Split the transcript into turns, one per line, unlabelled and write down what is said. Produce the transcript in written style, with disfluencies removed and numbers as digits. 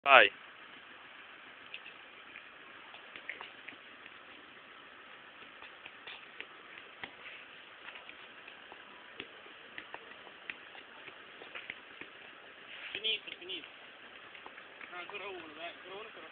Vai.
Finito. No, ancora uno, dai, ancora uno però.